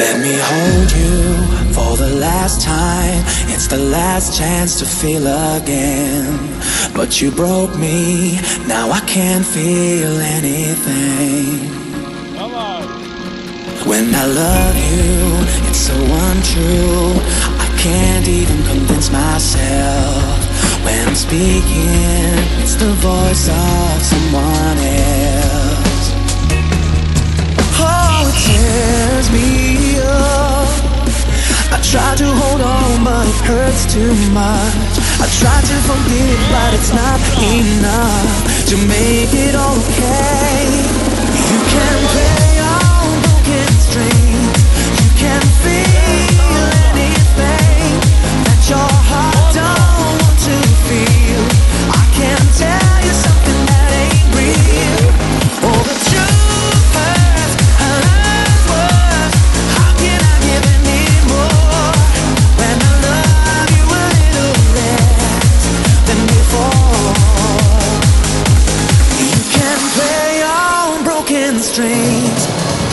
Let me hold you for the last time. It's the last chance to feel again. But you broke me, now I can't feel anything. When I love you, it's so untrue. I can't even convince myself. When I'm speaking, it's the voice of someone else. Oh, it tears me up. I try to hold on, but it hurts too much. I try to forget, but it's not enough to make it all okay. You can play on broken strings. You can feel anything that your heart don't want to feel. I can tell you something that ain't real. Oh, the truth hurts, and hurts worse. How can I give any more when I love you a little less than before? You can play on broken strings.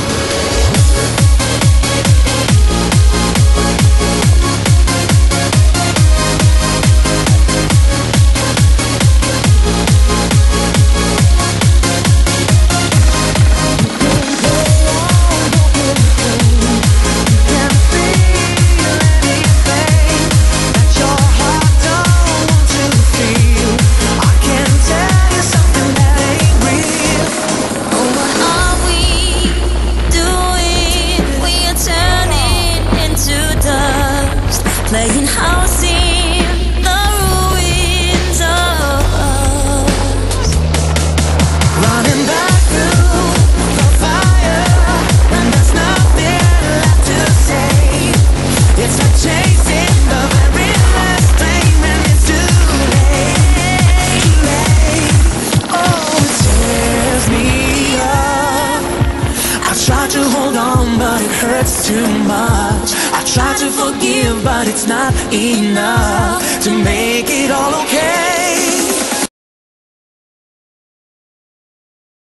Playing house in the ruins of us, Running back through the fire, and there's nothing left to say. It's like chasing the very last thing, and it's too late. Oh, it tears me up. I try to hold on, but it hurts too much. I try to forgive, but it's not enough to make it all okay.